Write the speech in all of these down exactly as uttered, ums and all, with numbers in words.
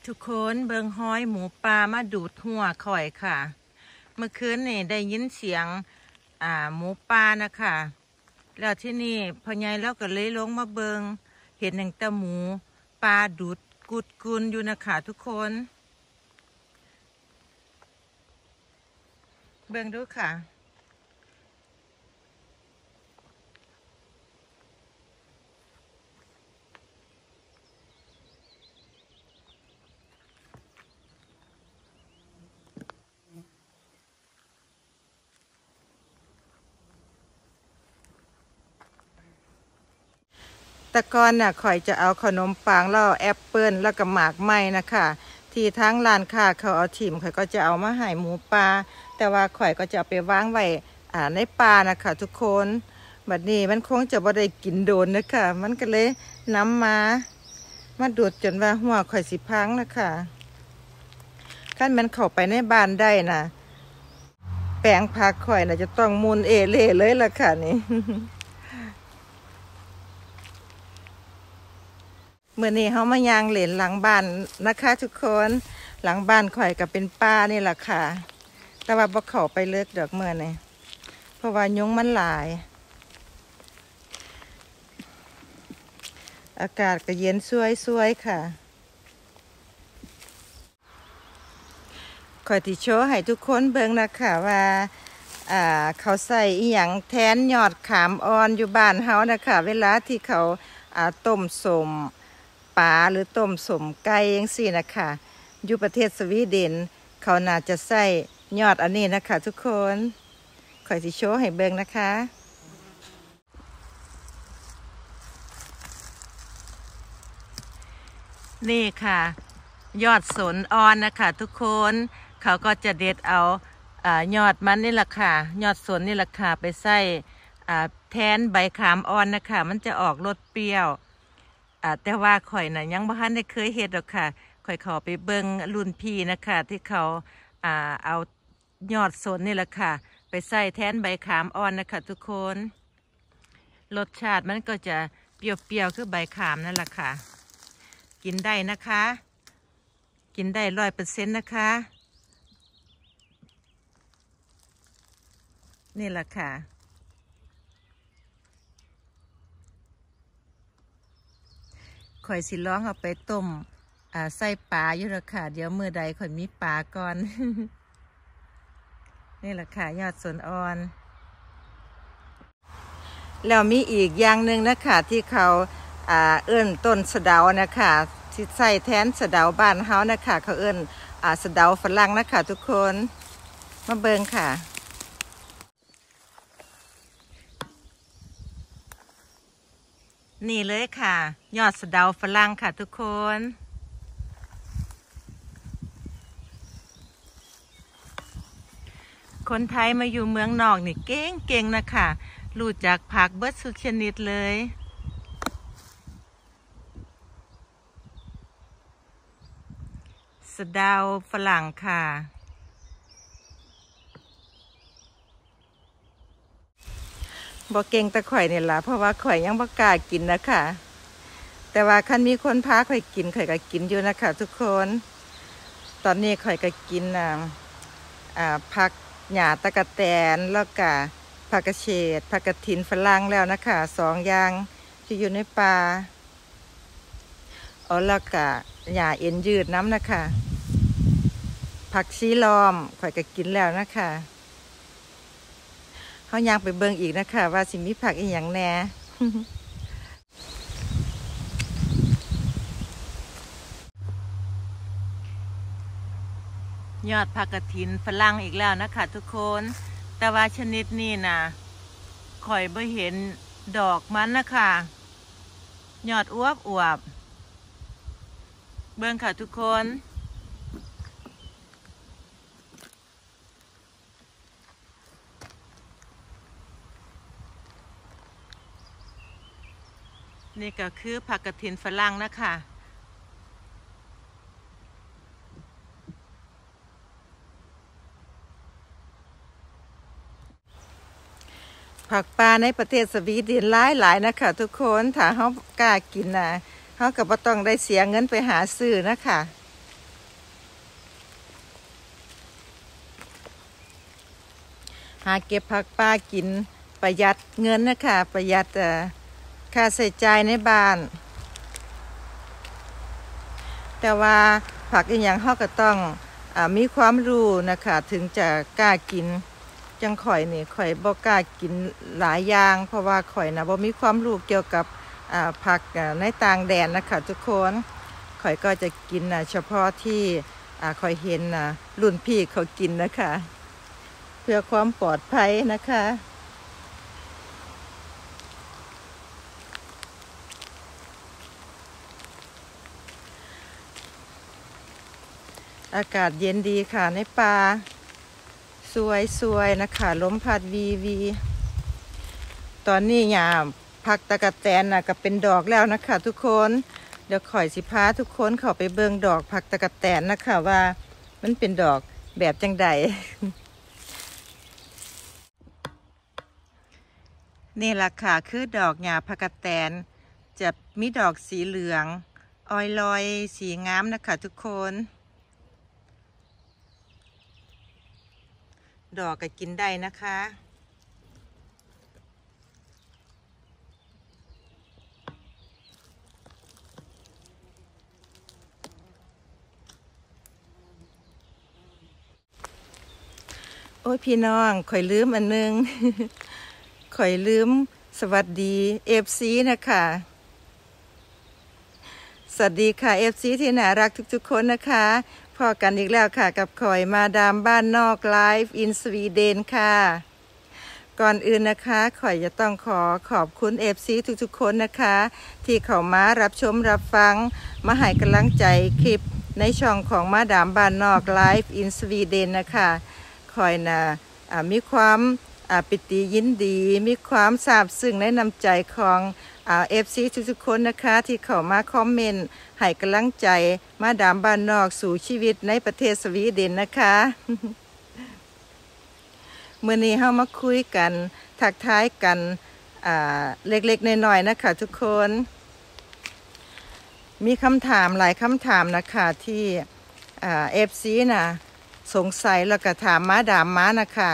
ทุกคนเบิงห้อยหมูปลามาดูดหัวข่อยค่ะเมื่อคืนนี่ได้ยินเสียงอ่าหมูปลานะคะแล้วที่นี่พ่อใหญ่เราก็เลยลงมาเบิงเห็นหนึ่งตาหมูปลาดูดกุดกุนอยู่นะคะทุกคนเบิงดูค่ะแต่ก่อนน่ะข่อยจะเอาขนมปังแล้วแอปเปิ้ลแล้วก็หมากไม้นะคะที่ทั้งร้านค้าเขาเอาถิ่มข่อยก็จะเอามาให้หมูปลาแต่ว่าข่อยก็จะเอาไปวางไว้อ่าในป่านะคะทุกคนบัดนี้มันคงจะบ่ได้กินโดนนะคะมันก็เลยนำมามาดูดจนว่าหัวข่อยสิพังนะคะขั้นมันเข้าไปในบ้านได้น่ะแปลงผักข่อยน่ะจะต้องมูลเอเล่เลยล่ะค่ะนี่ เมื่อนี้เขามายางเหรนหลังบ้านนะคะทุกคนหลังบ้านข่อยก็เป็นป่านี่แหละค่ะแต่ว่าบ่เข้าไปเลิกดอกเมื่อนี่เพราะว่ายุงมันหลายอากาศก็เย็นสวยๆค่ะข่อยที่โชว์ให้ทุกคนเบิ่งนะคะว่าอ่าเขาใส่อีหยังแทนยอดขามอ่อนอยู่บ้านเฮานะคะเวลาที่เขาอ่าต้มสมปลาหรือต้มสมไก่ยังสี่นะคะอยู่ประเทศสวีเดนเขาน่าจะใส่ยอดอันนี้นะคะทุกคนข่อยสิโชว์ให้เบิ่งนะคะนี่ค่ะยอดสนอ่อนนะคะทุกคนเขาก็จะเด็ดเอาอ่ายอดมันนี่แหละค่ะยอดสนนี่แหละค่ะไปใส่อ่าแทนใบขามอ่อนนะคะมันจะออกรสเปรี้ยวอ่าแต่ว่าข่อยน่ะยังบ่ทันได้เคยเฮ็ดหรอกค่ะข่อยขอไปเบิ่งรุ่นพี่นะคะที่เขาอ่าเอายอดสนนี่แหละค่ะไปใส่แทนใบขามอ่อนนะคะทุกคนรสชาติมันก็จะเปรี้ยวๆคือใบขามนั่นแหละค่ะกินได้นะคะกินได้ร้อยเปอร์เซ็นต์นะคะนี่แหละค่ะข่อยสิร้องเอาไปต้มอ่าใส่ปลาอยู่แล้วค่ะเดี๋ยวมือใดข่อยมีปลาก่อน นี่แหละค่ะยอดสนอ่อนแล้วมีอีกอย่างหนึ่งนะคะที่เขาอ่าเอื้นต้นสะเดานะคะที่ใส่แทนสะเดาบ้านเฮานะคะเขาเอื้นอ่าสะเดาฝรั่งนะคะทุกคนมาเบิ่งค่ะนี่เลยค่ะยอดสะเดาฝรั่งค่ะทุกคนคนไทยมาอยู่เมืองนอกนี่เก่งเก่งนะคะรู้จักผักเบิดสุดชนิดเลยสะเดาฝรั่งค่ะบ่เก่งแต่ข่อยนี่ล่ะเพราะว่าข่อยยังบ่กล้ากินนะคะแต่ว่าคันมีคนพาข่อยกินข่อยก็กินอยู่นะคะทุกคนตอนนี้ข่อยก็กินอ่าอ่าผักหญ้าตะกะแตนแล้วก็ผักกระเฉดผักกระถินฝรั่งแล้วนะคะสองอย่างที่อยู่ในป่าเอาแล้วก็หญ้าเอ็นยืดน้ำนะคะผักชีล้อมข่อยก็กินแล้วนะคะเขาย่างไปเบิ่งอีกนะคะว่าสิมีผักอีหยังแหน่ยอดผักกระถินฝรั่งอีกแล้วนะคะทุกคนแต่ว่าชนิดนี้นะข่อยไม่เห็นดอกมันนะคะยอดอวบอวบเบิ่งค่ะทุกคนนี่ก็คือผักกระถินฝรั่งนะคะผักปลาในประเทศสวีเดนหลายหลายนะคะทุกคนถ้าเขากล้ากินนะเขาก็บ่ต้องได้เสียเงินไปหาซื้อนะคะหาเก็บผักป่ากินประหยัดเงินนะคะประหยัดค่าใช้จ่ายในบ้านแต่ว่าผักอีกอย่างเขาก็ต้องอมีความรู้นะคะถึงจะกล้ากินจังข่อยนี่ข่อยบ่กล้ากินหลายอย่างเพราะว่าข่อยนะบ่มีความรู้เกี่ยวกับผักในต่างแดนนะคะทุกคนข่อยก็จะกินเฉพาะที่ข่อยเห็นรุ่นพี่เขากินนะคะเพื่อความปลอดภัยนะคะอากาศเย็นดีค่ะในป่าสวยๆนะคะลมพัดวีวีตอนนี้หญ้าผักตะกะแตนน่ะก็เป็นดอกแล้วนะคะทุกคนเดี๋ยวข่อยสิพาทุกคนเข้าไปเบิ่งดอกผักตะกะแตนนะคะว่ามันเป็นดอกแบบจังใด นี่ล่ะค่ะคือดอกหญ้าผักกะแตนจะมีดอกสีเหลืองออยลอยสีงามนะคะทุกคนดอกก็กินได้นะคะโอ้ยพี่น้องข่อยลืมอันนึง ข่อยลืมสวัสดีเอฟซีนะคะสวัสดีค่ะเอฟซีที่น่ารักทุกๆคนนะคะพอกันอีกแล้วค่ะกับข่อยมาดามบ้านนอกไลฟ์อินสวีเดนค่ะก่อนอื่นนะคะข่อยจะต้องขอขอบคุณเอฟซีทุกๆคนนะคะที่เข้ามารับชมรับฟังมาให้กำลังใจคลิปในช่องของมาดามบ้านนอกไลฟ์อินสวีเดนนะคะข่อยนะมีความปิติยินดีมีความซาบซึ้งในน้ำใจของเอฟซีทุกๆคนนะคะที่เข้ามาคอมเมนต์ให้กำลังใจมาดามบ้านนอกสู่ชีวิตในประเทศสวีเดนนะคะ เมื่อนี้เฮามาคุยกันทักทายกันเล็กๆน้อยๆนะคะทุกคนมีคำถามหลายคำถามนะคะที่เอฟซีน่ะสงสัยแล้วก็ถามมาดามมานะคะ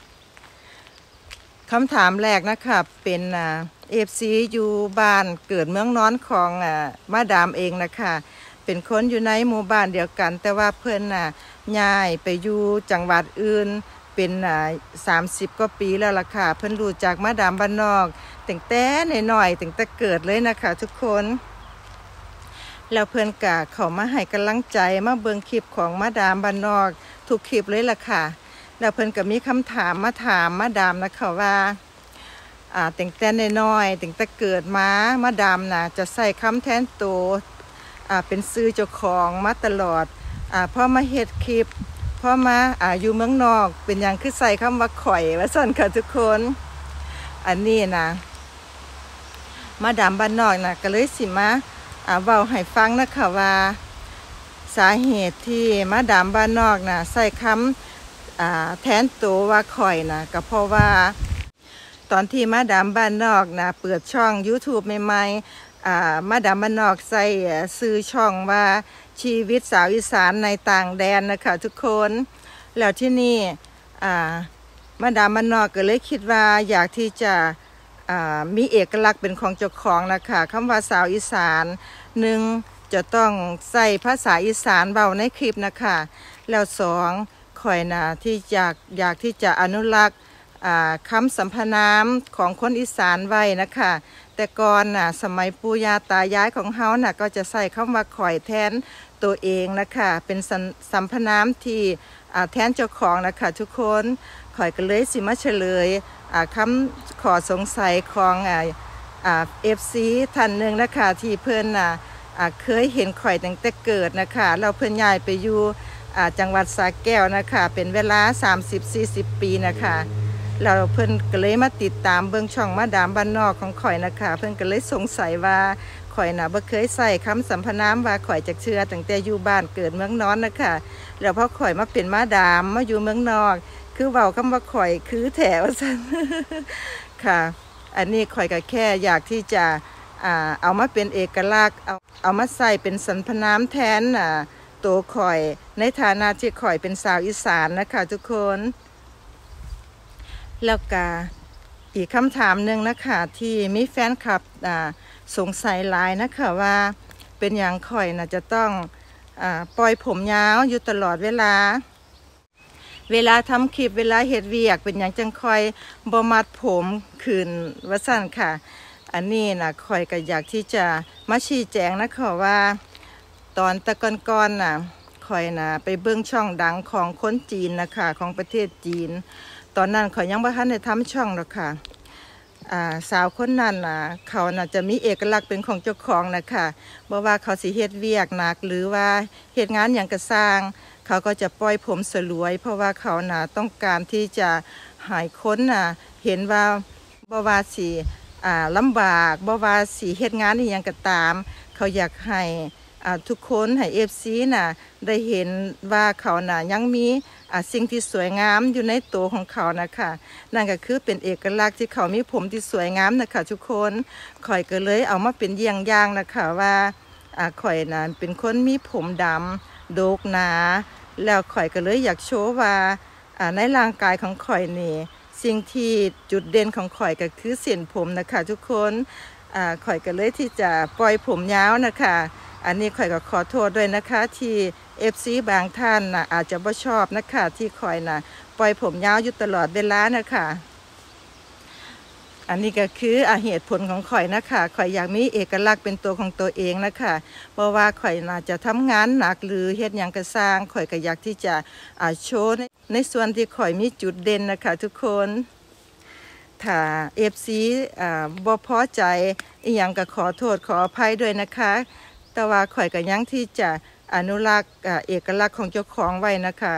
คำถามแรกนะคะเป็นเอฟซีอยู่บ้านเกิดเมืองนอนของมาดามเองนะคะเป็นคนอยู่ในหมู่บ้านเดียวกันแต่ว่าเพื่อนน่ะย้ายไปอยู่จังหวัดอื่นเป็นสามสิบกว่าปีแล้วล่ะค่ะเพื่อนรู้จักมาดามบ้านนอกตั้งแต่หน่อยๆตั้งแต่เกิดเลยนะคะทุกคนแล้วเพื่อนกะเขามาให้กำลังใจมาเบิ่งคลิปของมาดามบ้านนอกทุกคลิปเลยล่ะค่ะแล้วเพื่อนก็มีคำถามมาถามมาดามนะคะว่าอ่าแต่งแต่น้อยๆแต่งแต่เกิดมามาดามนะจะใส่คำแทนตัวอ่าเป็นซื้อเจ้าของมาตลอดอ่าพอมาเฮ็ดคลิปพอมาอ่าอยู่เมืองนอกเป็นอย่างคือใส่คำว่าข่อยว่าสั่นค่ะทุกคนอันนี้นะมาดามบ้านนอกนะก็เลยสิมาอ่าเว้าให้ฟังนะคะว่าสาเหตุที่มาดามบ้านนอกนะใส่คำแทนตัวว่าข่อยนะก็เพราะว่าตอนที่มาดามบ้านนอกนะเปิดช่อง ยูทูบ ใหม่ๆมาดามบ้านนอกใส่ซื้อช่องว่าชีวิตสาวอีสานในต่างแดนนะคะทุกคนแล้วที่นี่มาดามบ้านนอกก็เลยคิดว่าอยากที่จะมีเอกลักษณ์เป็นของเจ้าของนะคะคำว่าสาวอีสานหนึ่งจะต้องใส่ภาษาอีสานเบาในคลิปนะคะแล้วสองข่อยนะที่อยากอยากที่จะอนุรักษ์คำสัมพนามของคนอีสานไว้นะคะแต่ก่อนน่ะสมัยปู่ย่าตายายของเฮาน่ะก็จะใส่คำว่าข่อยแทนตัวเองนะคะเป็นสัมพนามที่แทนเจ้าของนะคะทุกคนข่อยก็เลยสิมาเฉลยคำขอสงสัยของเอฟซีท่านหนึ่งนะคะที่เพื่อนน่ะเคยเห็นข่อยตั้งแต่เกิดนะคะเราเพื่อนย้ายไปอยู่จังหวัดสระแก้วนะคะเป็นเวลา สามสิบถึงสี่สิบ ปีนะคะเราเพิ่นก็เลยมาติดตามเบิ่งช่องมาดามบ้านนอกของข่อยนะคะเพิ่นก็เลยสงสัยว่าข่อยน่ะบ่เคยใส่คำสัมพนามว่าข่อยจักเชื่อตั้งแต่อยู่บ้านเกิดเมืองนอนนะคะแล้วพอข่อยมาเป็นมาดามมาอยู่เมืองนอกคือเว้าคำว่าข่อยคือแถวซั่น ค่ะอันนี้ข่อยก็แค่อยากที่จะอ่าเอามาเป็นเอกลักษณ์เอาเอามาใส่เป็นสรรพนามแทนอ่าตัวข่อยในฐานะที่ข่อยเป็นสาวอีสานนะคะทุกคนแล้วก็อีกคำถามหนึ่งนะคะที่มีแฟนคลับสงสัยหลายนะคะว่าเป็นอย่างข่อยนะจะต้องอ่าปล่อยผมยาวอยู่ตลอดเวลาเวลาทำคลิปเวลาเฮ็ดเวียกเป็นอย่างจังค่อยบ่มัดผมคืนว่าสั่นค่ะอันนี้นะข่อยก็อยากที่จะมาชี้แจงนะคะว่าตอนตะก่อนๆน่ะข่อยนะไปเบิ่งช่องดังของคนจีนนะคะของประเทศจีนตอนนั้นข่อยยังบ่ทันได้ทำช่องหรอกค่ะอ่าสาวคนนั้นน่ะเขาน่ะจะมีเอกลักษณ์เป็นของเจ้าของนะคะบ่ว่าเขาสิเฮ็ดเวียกหนักหรือว่าเฮ็ดงานหยังก็สร้างเขาก็จะปล่อยผมสลวยเพราะว่าเขาน่ะต้องการที่จะให้คนน่ะเห็นว่าบ่ว่าสิอ่าลำบากบ่ว่าสิเฮ็ดงานอีหยังก็ตามเขาอยากให้อ่าทุกคนให้ เอฟ ซี น่ะได้เห็นว่าเขาน่ะยังมีอ่าสิ่งที่สวยงามอยู่ในตัวของเขานะคะนั่นก็คือเป็นเอกลักษณ์ที่เขามีผมที่สวยงามนะคะทุกคนข่อยก็เลยเอามาเป็นเยี่ยงอย่างนะคะว่าอ่าข่อยน่ะเป็นคนมีผมดำโดกหนาแล้วข่อยก็เลยอยากโชว์ว่าอ่าในร่างกายของข่อยนี่สิ่งที่จุดเด่นของข่อยก็คือเส้นผมนะคะทุกคนอ่าข่อยก็เลยที่จะปล่อยผมยาวนะคะอันนี้ข่อยก็ขอโทษด้วยนะคะที่ เอฟ ซี บางท่านนะอาจจะไม่ชอบนะคะที่ข่อยนะปล่อยผมยาวอยู่ตลอดเวลานะคะอันนี้ก็คืออาเหตุผลของข่อยนะคะข่อยอยากมีเอกลักษณ์เป็นตัวของตัวเองนะคะเพราะว่าข่อยน่าจะทำงานหนักหรือเฮ็ดหยังก็สร้างข่อยก็อยากที่จะอ่าโชว์ในส่วนที่ข่อยมีจุดเด่นนะคะทุกคนถ้า เอฟ ซี อ่าบ่พอใจอีหยังก็ขอโทษขออภัยด้วยนะคะแต่ว่าข่อยก็ยังที่จะอนุรักษ์เอกลักษณ์ของเจ้าของไว้นะคะ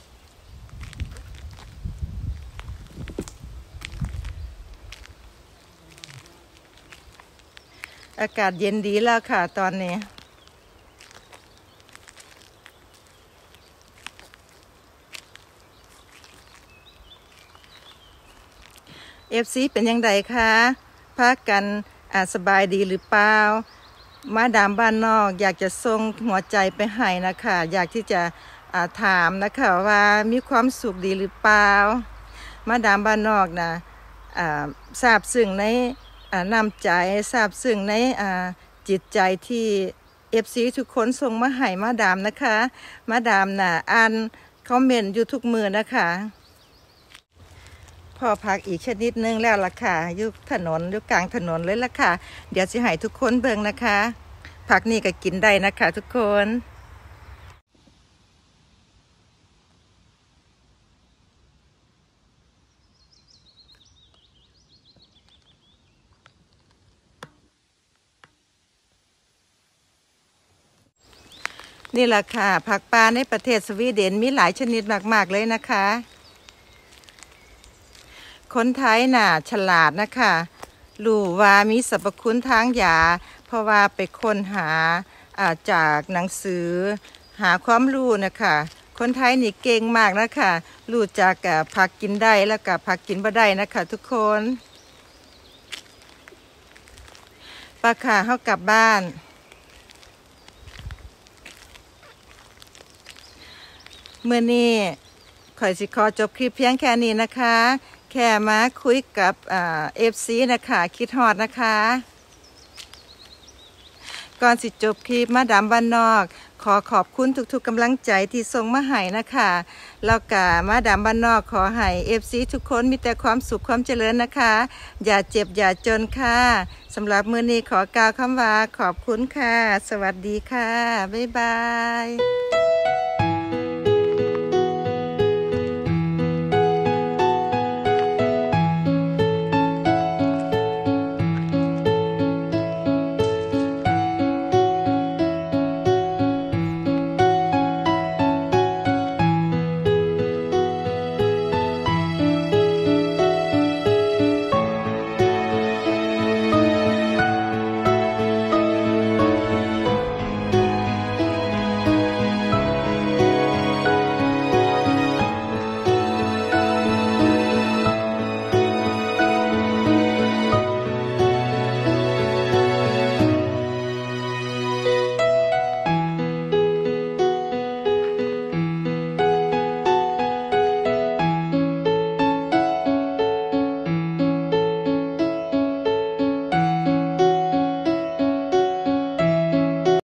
อากาศเย็นดีแล้วค่ะตอนนี้เอฟซีเป็นยังไงคะพักกันสบายดีหรือเปล่ามาดามบ้านนอกอยากจะส่งหัวใจไปให้นะคะอยากที่จะถามนะคะว่ามีความสุขดีหรือเปล่ามาดามบ้านนอกนะทราบซึ้งในน้ำใจทราบซึ้งในจิตใจที่เอฟซีทุกคนส่งมาให้มาดามนะคะมาดามนะอ่านคอมเมนต์อยู่ทุกมือนะคะพอพักอีกชนิดนึงแล้วล่ะค่ะอยู่ถนนอยู่กลางถนนเลยล่ะค่ะเดี๋ยวจะให้ทุกคนเบิ่งนะคะผักนี่ก็กินได้นะคะทุกคนนี่แหละค่ะผักปลาในประเทศสวีเดนมีหลายชนิดมากๆเลยนะคะคนไทยน่ะฉลาดนะคะรู้ว่ามีสรรพคุณทางยาเพราะว่าไปค้นหาจากหนังสือหาความรู้นะคะคนไทยนี่เก่งมากนะคะรู้จักกับผักกินได้แล้วกับผักกินบ่ได้นะคะทุกคนปลาค่ะเข้ากลับบ้านเมื่อนี้ข่อยสิขอจบคลิปเพียงแค่นี้นะคะแค่มาคุยกับเอฟซีนะคะคิดฮอดนะคะก่อนสิจบคลิปมาดามบ้านนอกขอขอบคุณทุกๆกำลังใจที่ส่งมาให้นะคะแล้วก็มาดามบ้านนอกขอให้เอฟซีทุกคนมีแต่ความสุขความเจริญนะคะอย่าเจ็บอย่าจนค่ะสำหรับมื้อนี้ขอกล่าวคำว่าขอบคุณค่ะสวัสดีค่ะบ๊ายบาย